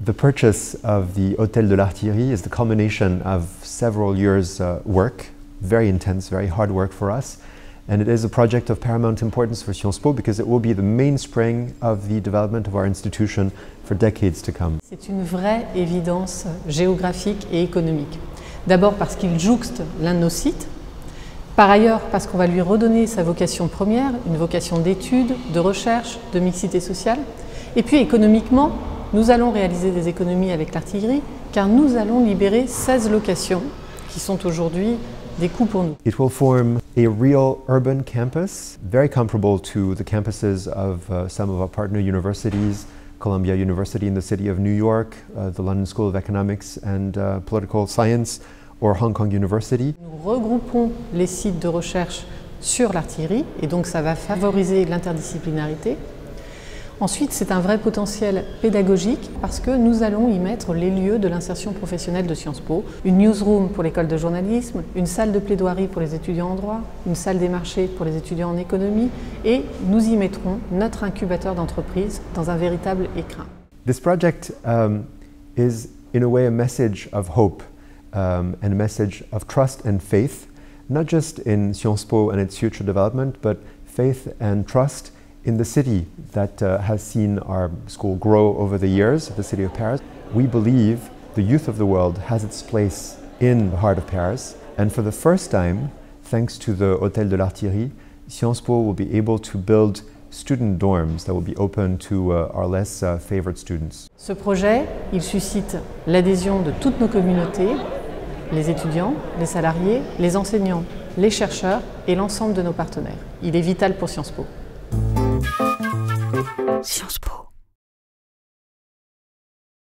The purchase of the Hôtel de l'Artillerie is the culmination of several years' work, very intense, very hard work for us. And it is a project of paramount importance for Sciences Po because it will be the mainspring of the development of our institution for decades to come. C'est une vraie évidence géographique et économique. D'abord parce qu'il jouxte l'un de nos sites. Par ailleurs, parce qu'on va lui redonner sa vocation première, une vocation d'étude, de recherche, de mixité sociale. Et puis économiquement, nous allons réaliser des économies avec l'artillerie car nous allons libérer 16 locations qui sont aujourd'hui des coûts pour nous. It will form a real urban campus, very comparable to the campuses of some of our partner universities, Columbia University in the city of New York, the London School of Economics and Political Science, or Hong Kong University. Nous regroupons les sites de recherche sur l'artillerie et donc ça va favoriser l'interdisciplinarité. Ensuite, c'est un vrai potentiel pédagogique parce que nous allons y mettre les lieux de l'insertion professionnelle de Sciences Po, une newsroom pour l'école de journalisme, une salle de plaidoirie pour les étudiants en droit, une salle des marchés pour les étudiants en économie et nous y mettrons notre incubateur d'entreprise dans un véritable écrin. This project is in a way a message of hope and a message of trust and faith, not just in Sciences Po and its future development, but faith and trust in the city that has seen our school grow over the years, the city of Paris. We believe the youth of the world has its place in the heart of Paris, and for the first time, thanks to the Hôtel de l'Artillerie, Sciences Po will be able to build student dorms that will be open to our less favored students. Ce projet, il suscite l'adhésion de toutes nos communautés, les étudiants, les salariés, les enseignants, les chercheurs et l'ensemble de nos partenaires. Il est vital pour Sciences Po. Sciences Po.